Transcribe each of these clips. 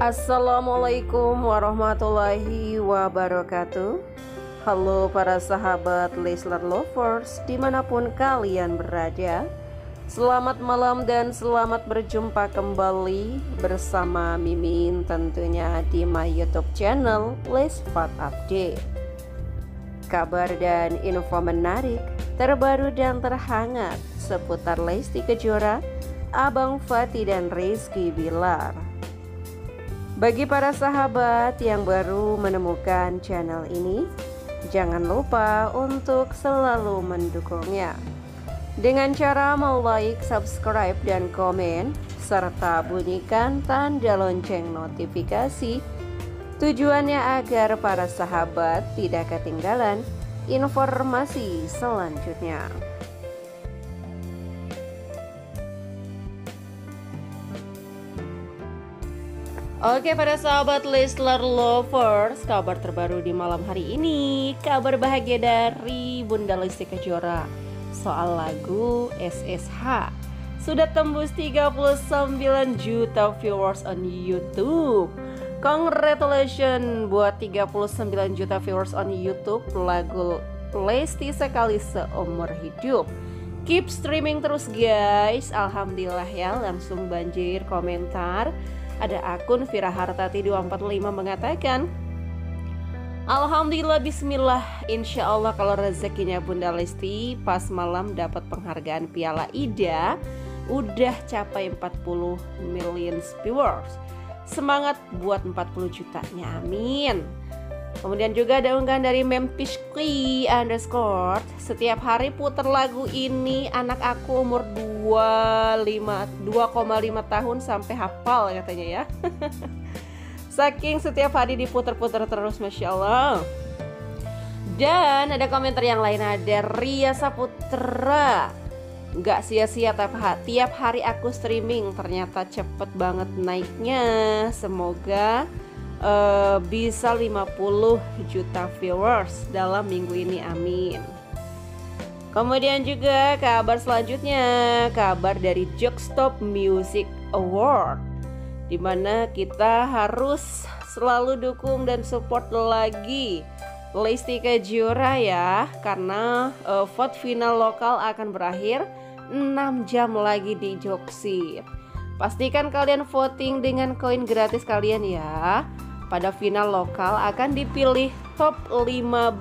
Assalamualaikum warahmatullahi wabarakatuh. Halo para sahabat Leslar Lovers dimanapun kalian berada. Selamat malam dan selamat berjumpa kembali bersama Mimin tentunya di my YouTube channel Lesfat Update. Kabar dan info menarik, terbaru dan terhangat seputar Lesti Kejora, Abang Fatih dan Rizky Bilar. Bagi para sahabat yang baru menemukan channel ini, jangan lupa untuk selalu mendukungnya dengan cara like, subscribe, dan komen, serta bunyikan tanda lonceng notifikasi. Tujuannya agar para sahabat tidak ketinggalan informasi selanjutnya. Oke para sahabat Leslar Lovers, kabar terbaru di malam hari ini, kabar bahagia dari Bunda Lesti Kejora soal lagu SSH. Sudah tembus 39 juta viewers on YouTube. Congratulations buat 39 juta viewers on YouTube lagu Lesti Sekali Seumur Hidup. Keep streaming terus guys. Alhamdulillah ya, langsung banjir komentar. Ada akun Virahartati 245 mengatakan, Alhamdulillah bismillah, insya Allah kalau rezekinya Bunda Lesti pas malam dapat penghargaan Piala Ida udah capai 40 million viewers. Semangat buat 40 jutanya, amin. Kemudian juga ada unggahan dari Mempiski _ setiap hari puter lagu ini anak aku umur 2,5 tahun sampai hafal katanya ya. Saking setiap hari diputer-puter terus, Masya Allah. Dan ada komentar yang lain, ada Ria Saputra, nggak sia-sia tiap hari aku streaming, ternyata cepet banget naiknya. Semoga bisa 50 juta viewers dalam minggu ini, amin. Kemudian juga kabar selanjutnya, kabar dari Jokstop Music Award, dimana kita harus selalu dukung dan support lagi Lesti Kejora ya, karena vote final lokal akan berakhir 6 jam lagi di Joksit. Pastikan kalian voting dengan koin gratis kalian ya. Pada final lokal akan dipilih top 15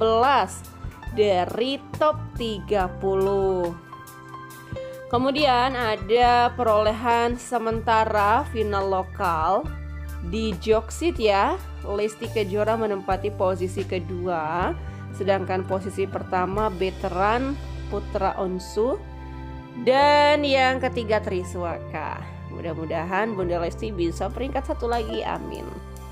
dari top 30. Kemudian ada perolehan sementara final lokal di Joksit ya. Lesti Kejora menempati posisi kedua, sedangkan posisi pertama Veteran Putra Onsu, dan yang ketiga Triswaka. Mudah-mudahan Bunda Lesti bisa peringkat 1 lagi, amin.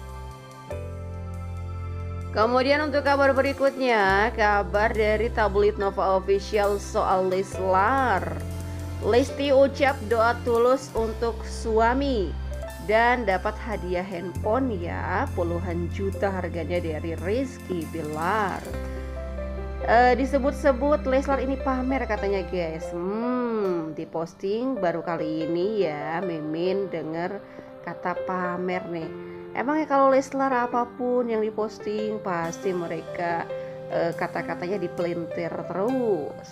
Kemudian untuk kabar berikutnya, kabar dari tabloid Nova Official soal Leslar. Lesti ucap doa tulus untuk suami dan dapat hadiah handphone ya, puluhan juta harganya dari Rizky Bilar. Disebut-sebut Leslar ini pamer katanya guys. Diposting baru kali ini ya, Mimin denger kata pamer nih. Emangnya kalau Leslar apapun yang diposting pasti mereka kata-katanya dipelintir terus.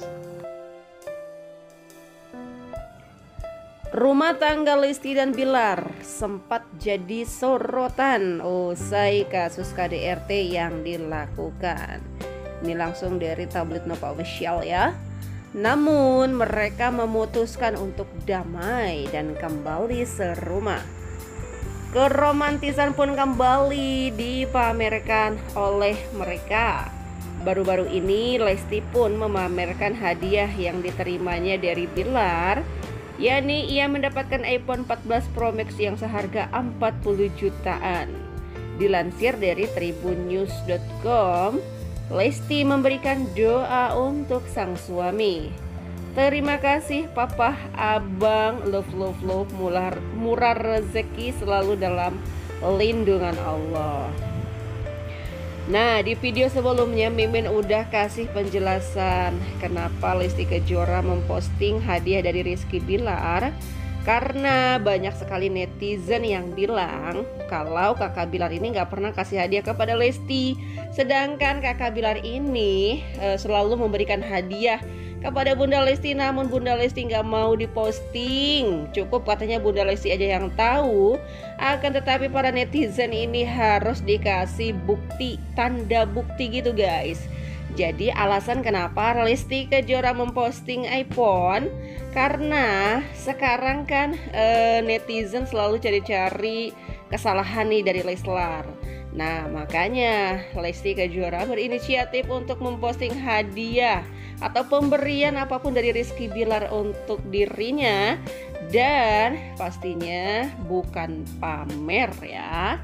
Rumah tangga Lesti dan Bilar sempat jadi sorotan usai kasus KDRT yang dilakukan. Ini langsung dari tabloid Nova Official ya. Namun mereka memutuskan untuk damai dan kembali serumah. Keromantisan pun kembali dipamerkan oleh mereka. Baru-baru ini Lesti pun memamerkan hadiah yang diterimanya dari Bilar, yakni ia mendapatkan iPhone 14 Pro Max yang seharga 40 jutaan. Dilansir dari tribunnews.com, Lesti memberikan doa untuk sang suami. Terima kasih papa, abang, love, murah rezeki selalu dalam lindungan Allah. Nah, di video sebelumnya Mimin udah kasih penjelasan kenapa Lesti Kejora memposting hadiah dari Rizky Bilar Karena banyak sekali netizen yang bilang kalau kakak Bilar ini nggak pernah kasih hadiah kepada Lesti. Sedangkan kakak Bilar ini selalu memberikan hadiah kepada Bunda Lesti, namun Bunda Lesti nggak mau diposting. Cukup katanya Bunda Lesti aja yang tahu. Akan tetapi para netizen ini harus dikasih bukti, tanda bukti gitu guys. Jadi alasan kenapa Lesti Kejora memposting iPhone, karena sekarang kan netizen selalu cari-cari kesalahan nih dari Leslar. Nah makanya Lesti Kejora berinisiatif untuk memposting hadiah atau pemberian apapun dari Rizky Bilar untuk dirinya, dan pastinya bukan pamer ya.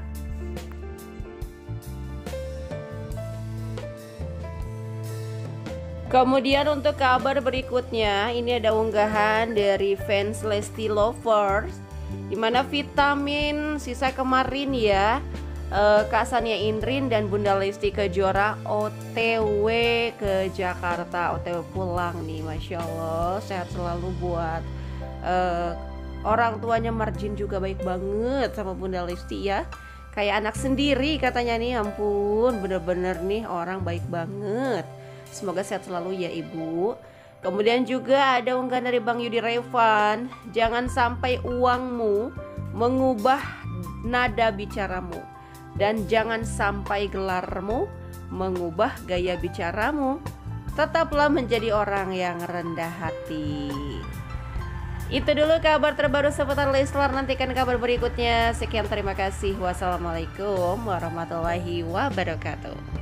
Kemudian untuk kabar berikutnya, ini ada unggahan dari fans Lesti Lovers, dimana vitamin sisa kemarin ya, Kak Sania Indrin dan Bunda Lesti Kejora OTW ke Jakarta, OTW pulang nih. Masya Allah, sehat selalu buat orang tuanya. Marjin juga baik banget sama Bunda Lesti ya, kayak anak sendiri katanya nih. Ampun, bener-bener nih orang baik banget. Semoga sehat selalu ya ibu. Kemudian juga ada unggahan dari Bang Yudi Revan, jangan sampai uangmu mengubah nada bicaramu, dan jangan sampai gelarmu mengubah gaya bicaramu. Tetaplah menjadi orang yang rendah hati. Itu dulu kabar terbaru seputar Leslar. Nantikan kabar berikutnya. Sekian, terima kasih. Wassalamualaikum warahmatullahi wabarakatuh.